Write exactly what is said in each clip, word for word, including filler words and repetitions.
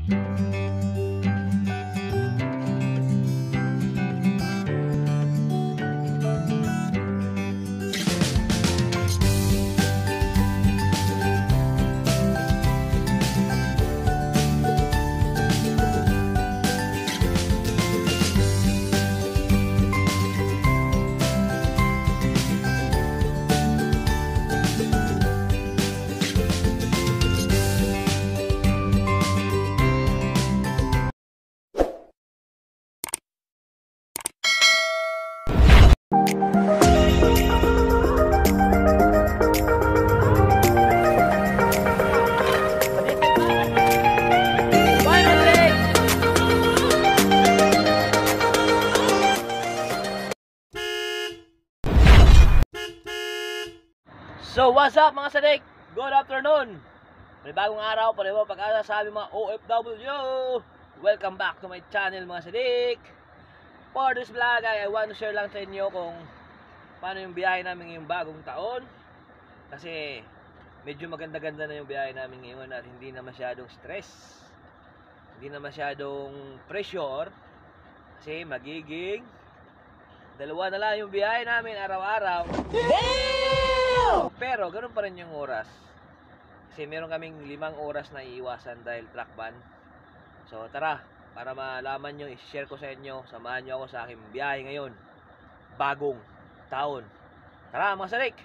So what's up mga sadik? Good afternoon! May bagong araw, pareho pag-asa sa aming mga O F W. Welcome back to my channel mga sadik. For this vlog ay I want to share lang sa inyo kung paano yung biyahe namin ngayong bagong taon. Kasi medyo maganda-ganda na yung biyahe namin ngayon at hindi na masyadong stress, hindi na masyadong pressure. Kasi magiging dalawa na lang yung biyahe namin araw-araw. Pero ganun pa rin yung oras. Kasi meron kaming limang oras na iiwasan dahil truck ban. So tara, para malaman nyo, i-share ko sa inyo, samahan nyo ako sa aking biyahe ngayon, bagong taon. Tara mga sadik!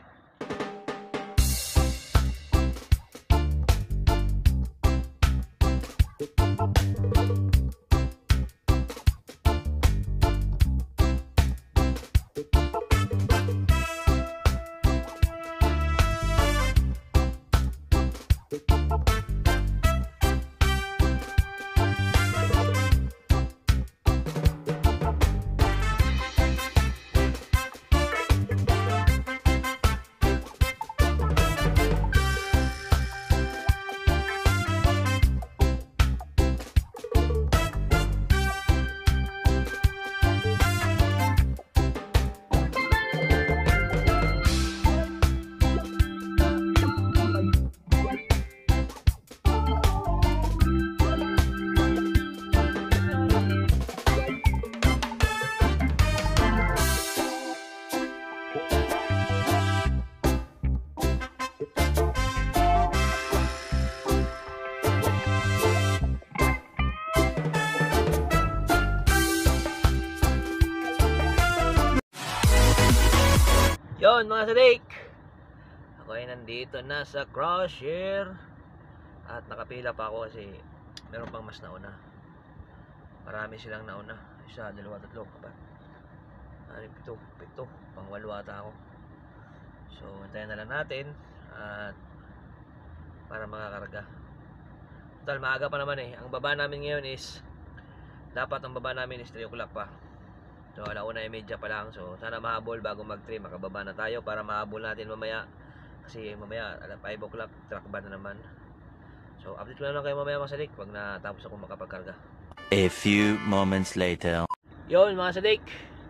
Yon mga sadik, ako ay nandito na sa Crosshair at nakapila pa ako kasi meron pang mas nauna. Marami silang nauna, isa, dalawa, tatlo, apat, anim, pito, pito, pang walo ata ako. So hintayin na lang natin at para makakarga. Total maaga pa naman eh. Ang baba namin ngayon is, dapat ang baba namin is three o'clock pa. So alauna yung medya pa lang. So sana mahabol bago mag-trim, makababa na tayo para mahabol natin mamaya. Kasi mamaya alam five o'clock truck ban na naman. So update ko na lang kayo mamaya mga sadik pag natapos ako makapagkarga. A few moments later. Yon mga sadik,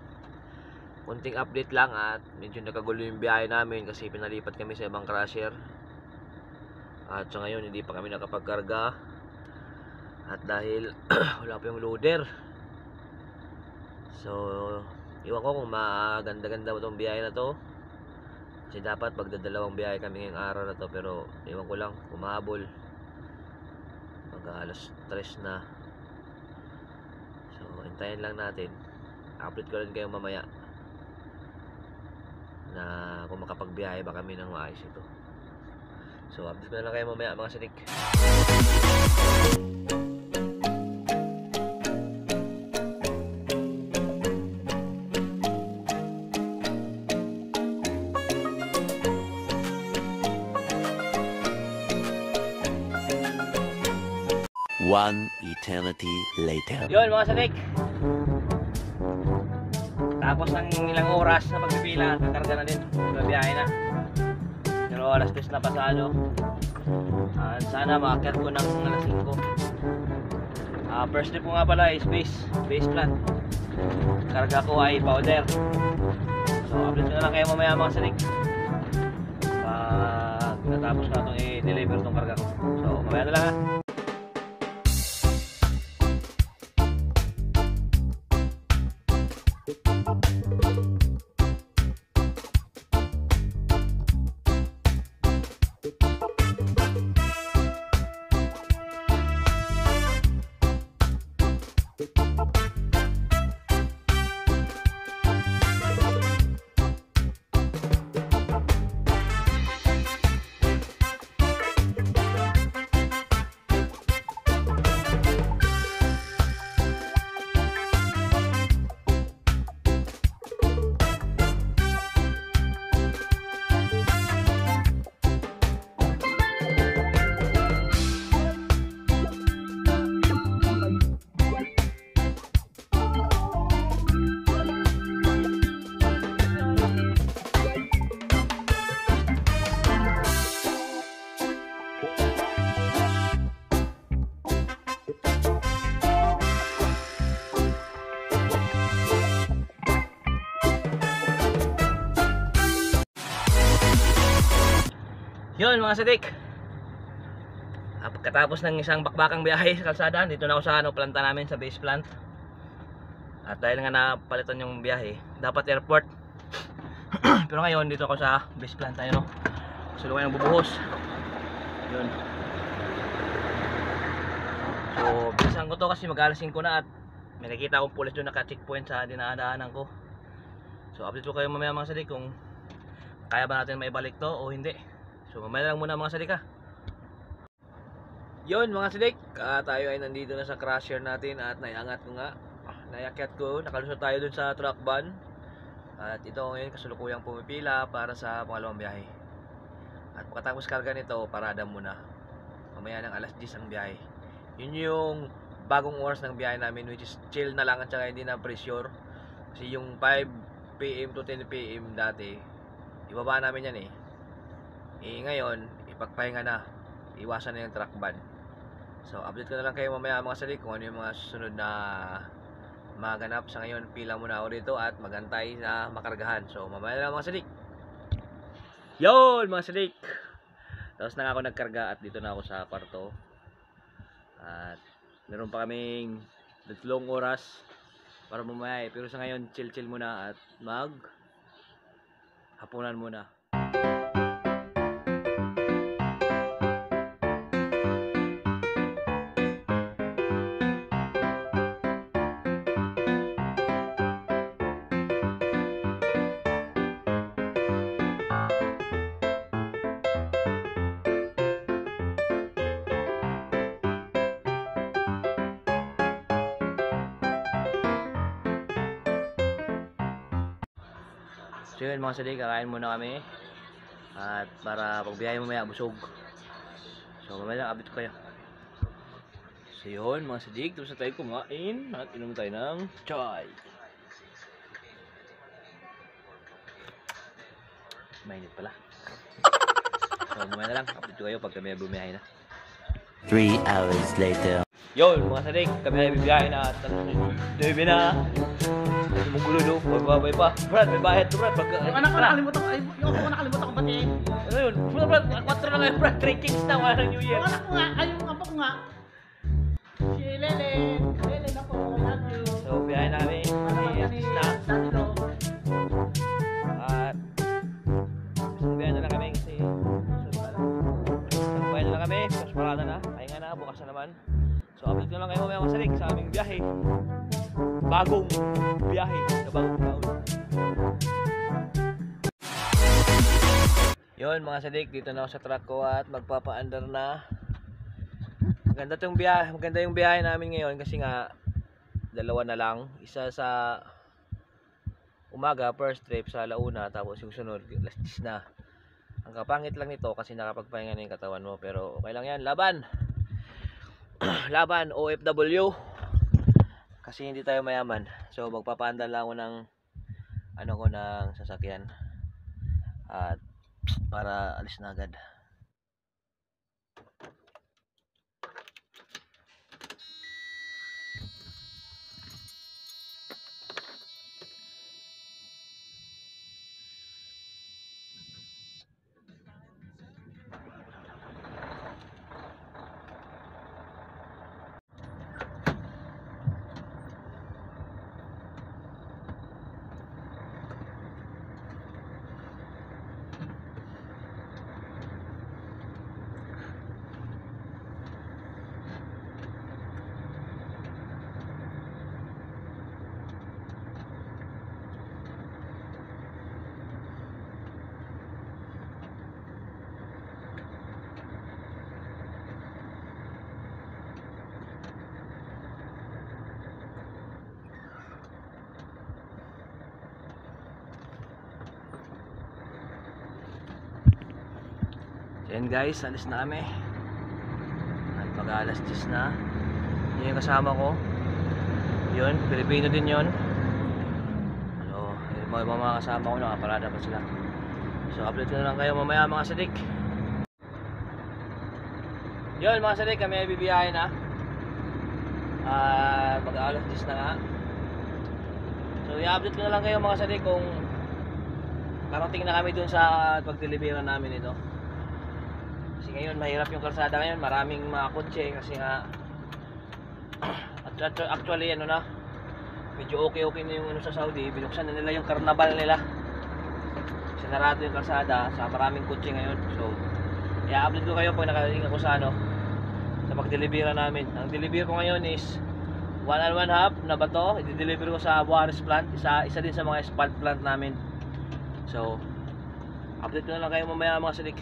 kunting update lang at medyo nakagulo yung biyahe namin kasi pinalipat kami sa ibang crusher. At so ngayon hindi pa kami nakapagkarga. At dahil wala pa yung loader. So, iwan ko kung maganda-ganda mo itong biyahe na to. Kasi dapat magdadalawang biyahe kami ngayong araw na to. Pero, iwan ko lang, kumahabol. Mag alas tres na. So, hintayin lang natin. Upload ko rin kayo mamaya na kung makapagbiyahe ba kami ng maayos ito. So, update ko na lang kayo mamaya mga sadik. One eternity later. Yun mga sadik, tapos ng ilang oras na pagpipila at kakarga na din, biyahe na. Pero alas tres na pasado at sana makakit ko ng alas singko. uh, First trip ko nga pala is base, base plant. Karga ko ay powder. So update na lang kayo mamaya mga sadik pag natapos na itong i-deliver itong karga ko. So mamaya na lang ha. Yun mga sadik, ah, pagkatapos ng isang bakbakang biyahe sa kalsada, dito na ako sa ano, planta namin sa base plant. At dahil nga napalitan yung biyahe, dapat airport. Pero ngayon dito ako sa base plant tayo, no? Sulukan ng bubuhos. Yun. So bilisan ko to kasi mag-alas singko na at may nakita akong pulis doon naka-checkpoint sa dinadaanan ko. So update ko kayo mamaya mga sadik kung kaya ba natin maibalik to o hindi. So mamaya lang muna mga sadik ha. Yun mga sadik, uh, tayo ay nandito na sa crusher natin at naiangat ko nga, nayakyat ko, nakalusot tayo dun sa truck van. At ito ngayon kasulukuyang pumipila para sa pangalawang biyahe. At pagkatapos karga nito, parada muna. Mamaya ng alas diyes ang biyahe. Yun yung bagong oras ng biyahe namin, which is chill na lang at saka hindi na pressure. Kasi yung five p m to ten p m dati, ibaba namin yan eh. Eh ngayon, ipagpahinga na, iwasan na yung truck ban. So update ko na lang kayo mamaya mga sadik kung ano yung mga susunod na maganap. Sa ngayon, pila muna ako dito at magantay na makargahan. So mamaya na lang mga sadik. Yun mga sadik, tapos na ako nagkarga at dito na ako sa kwarto. At meron pa kaming tatlong oras para mamaya eh. Pero sa ngayon, chill chill muna at mag hapunan muna. So yun mga sadik, kakain muna kami at para pagbiyahe mamaya busog. So mamaya lang update ko kayo. So yun mga sadik, tapos na tayo kumain at inom tayo ng chai. Mainit pala. So mamaya na lang, update ko kayo pag kami bumiyahe na. Three hours later. Yun mga sadik, kami ay bibiyahe na at Debi na. Yung gulo do, babay pa. Brad, may bayad to Brad. Pag, Yung anak ko nakalimutan ko, ay, yung ako ko nakalimutan ko batiin. ano yun? Brad, Brad, kwatro na ngayon Brad, three kings na, wala ng New Year. Yung anak ko nga, ay yung apo ko nga. Si Lele, Lele na po, I love you. So, biyahe namin. Ano Yes, ni na. Daddy Lo. At, biyahe na lang kami kasi, so, biyahe na lang kami, tapos parada na, pahinga na, bukas na naman. So, update ko lang kayo mamaya mga sadik sa aming biyahe. Bagong biyahe sa bagong taon. Yun mga sadik, dito na ako sa truck ko at magpapa-under na. Maganda tong biyahe, maganda yung biyahe namin ngayon kasi nga dalawa na lang, isa sa umaga first trip sa alauna, tapos yung sunod last diyes na. Ang kapangit lang nito kasi nakapagpahinga na yung katawan mo, pero okay lang yan, laban. Laban O F W kasi hindi tayo mayaman. So magpapaandar lang ako ng ano ko ng sasakyan at para alis na agad. Yan guys, alis na kami. At mag-alas diyes na. Yun yung kasama ko. Yun, Pilipino din yun. So, yung mga, mga kasama ko, nakaparada pa sila. So, upload ko na lang kayo mamaya mga sadik. Yun mga sadik, kami ay bibiyahe na. At mag-alas diyes na nga. So, i-update ko na lang kayo mga sadik kung karating na kami dun sa pag-deliveran namin ito. Kasi ngayon mahirap yung kalsada ngayon, maraming mga kotse kasi nga actually ano na, medyo okay okay na yung ano sa Saudi, binuksan na nila yung karnabal nila. Sinarado yung kalsada sa maraming kotse ngayon. So i-update ko kayo pag nakarating ako sa ano, sa pag-delivera namin. Ang deliver ko ngayon is one and one half na bato, i-deliver ko sa Juarez plant, isa, isa din sa mga asphalt plant namin. So update ko na lang kayo mamaya mga silik.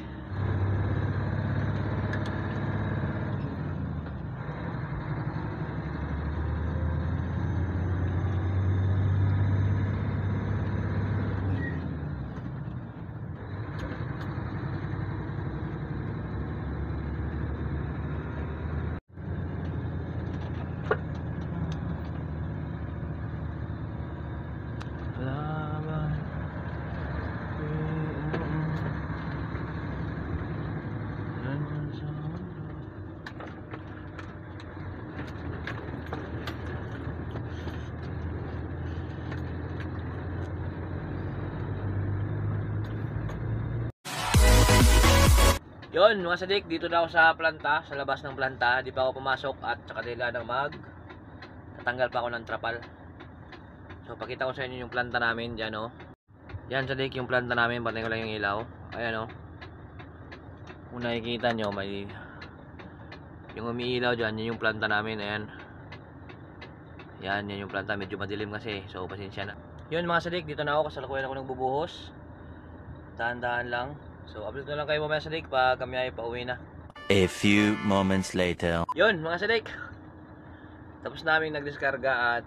Yun mga sadik, dito na ako sa planta, sa labas ng planta. Di pa ako pumasok at saka dila ng mag tatanggal pa ako ng trapal. So pakita ko sa inyo yung planta namin dyan, oh. Yan sadik yung planta namin, patay ko lang yung ilaw. Ayan, oh. Kung nakikita nyo, may yung umiilaw dyan, yun yung planta namin. Ayan. Yan, yan yung planta, medyo madilim kasi, so pasensya na. Yun mga sadik, dito na ako, kasalukuyan ako ng bubuhos. Dahan-dahan lang. So upload na lang kayo mamaya sadik pag kami ay pauwi na. A few moments later. Yun mga sadik, tapos namin nagdiskarga at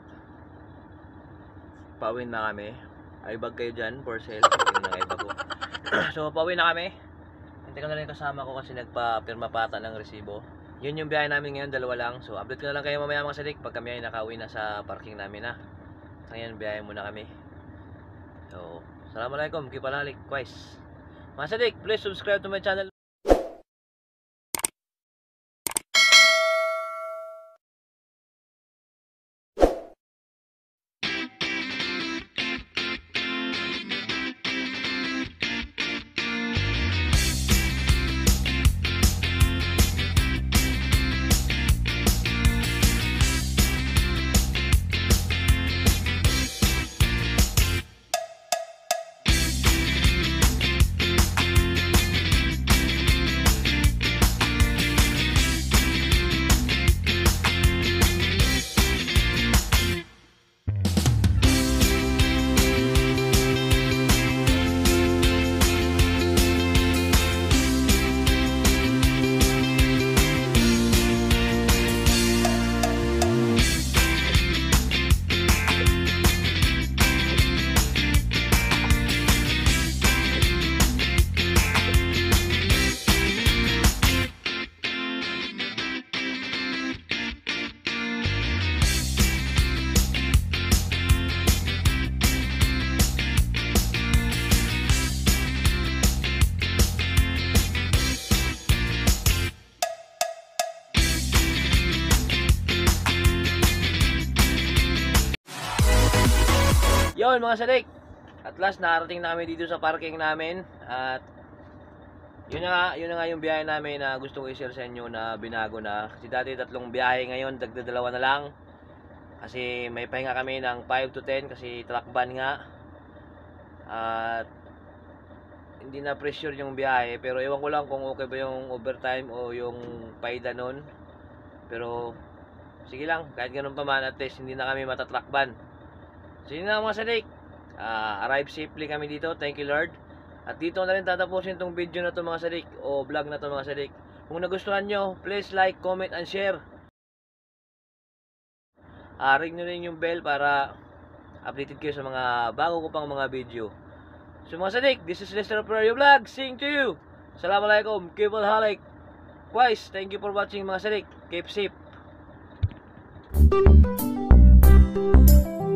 pauwi na kami. Ay bag kayo dyan for sale. So pauwi na kami. Hintay ko na lang yung kasama ko kasi nagpa-pirma pata ng resibo. Yun yung biyahe namin ngayon, dalawa lang. So upload ko na lang kayo mamaya mga sadik pag kami ay nakauwi na sa parking namin na. Ngayon biyahe muna kami. So assalamualaikum, kipalalik guys. Mga sadik, please subscribe to my channel. Yun mga sadik, at last nakarating na kami dito sa parking namin. At yun na nga, yun na nga yung biyahe namin na gusto ko i-share sa inyo na binago na. Kasi dati tatlong biyahe, ngayon dagdadalawa na lang. Kasi may pahinga kami ng five to ten kasi truck ban nga. At hindi na pressure yung biyahe, pero ewan ko lang kung okay ba yung overtime o yung paida nun. Pero sige lang, kahit ganun pa man, at least hindi na kami matatrack ban. So yun na mga sadik, uh, arrive safely kami dito, thank you Lord. At dito na rin tatapusin tong video na to mga sadik, o vlog na to mga sadik. Kung nagustuhan nyo, please like, comment, and share. uh, Ring nyo rin yung bell para updated kayo sa mga bago ko pang mga video. So mga sadik, this is Lester Operario Vlog, sing to you. Assalamualaikum, keep on halik. Guys, thank you for watching mga sadik, keep safe.